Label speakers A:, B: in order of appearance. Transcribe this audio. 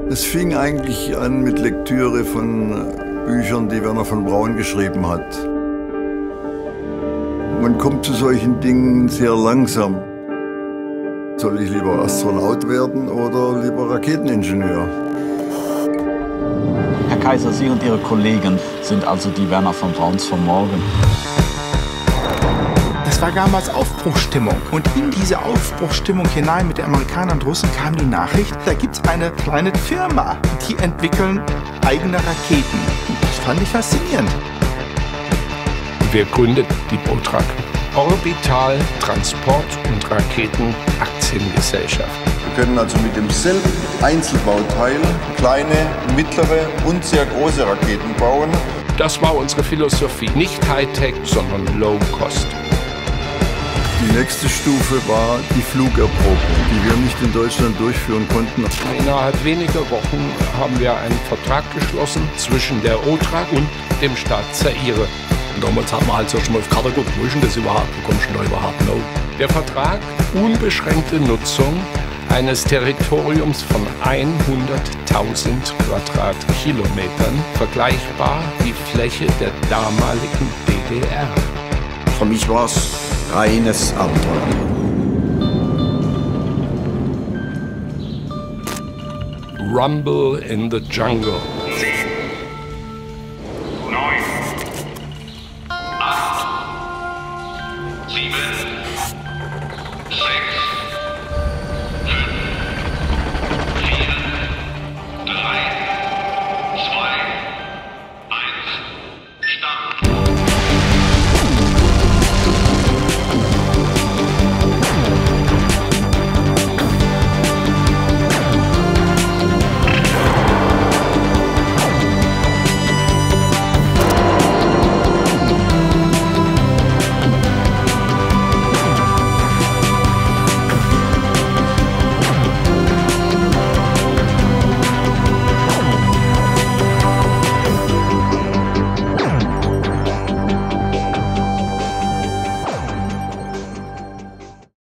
A: Es fing eigentlich an mit Lektüre von Büchern, die Wernher von Braun geschrieben hat. Man kommt zu solchen Dingen sehr langsam. Soll ich lieber Astronaut werden oder lieber Raketeningenieur?
B: Herr Kaiser, Sie und Ihre Kollegen sind also die Wernher von Brauns von morgen.
C: Das war damals Aufbruchsstimmung. Und in diese Aufbruchsstimmung hinein mit den Amerikanern und Russen kam die Nachricht, da gibt es eine kleine Firma, die entwickeln eigene Raketen. Das fand ich faszinierend.
D: Wir gründeten die OTRAG, Orbital Transport- und Raketenaktiengesellschaft.
E: Wir können also mit demselben Einzelbauteil kleine, mittlere und sehr große Raketen bauen.
D: Das war unsere Philosophie. Nicht Hightech, sondern Low-Cost.
A: Die nächste Stufe war die Flugerprobung, die wir nicht in Deutschland durchführen konnten.
D: Innerhalb weniger Wochen haben wir einen Vertrag geschlossen zwischen der OTRAG und dem Staat Zaire.
F: Und damals hat man halt zuerst mal auf die Karte geguckt, wo ist denn das überhaupt, wo kommst du da überhaupt noch?
D: Der Vertrag, unbeschränkte Nutzung eines Territoriums von 100.000 Quadratkilometern, vergleichbar die Fläche der damaligen DDR.
G: Für mich war es reines Abenteuer.
D: Rumble in the Jungle.